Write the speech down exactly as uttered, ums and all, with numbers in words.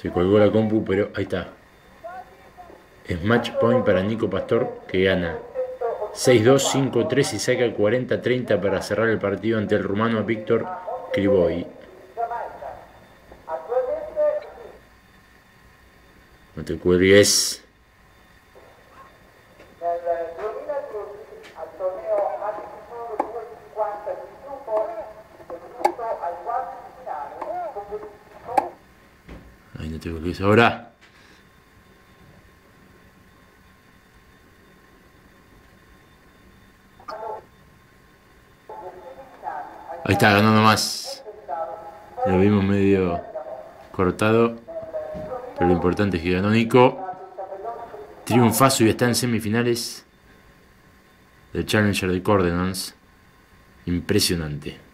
Se colgó la compu, pero ahí está. Es match point para Nico Pastor, que gana seis dos, cinco tres y saca cuarenta treinta para cerrar el partido ante el rumano Víctor Krivoi. No te cuelgues. Ahí no te cuelgues ahora. Ahí está, ganando más. Lo vimos medio cortado, pero lo importante es que ganó Nico. Triunfazo y está en semifinales del Challenger de Cordenance. Impresionante.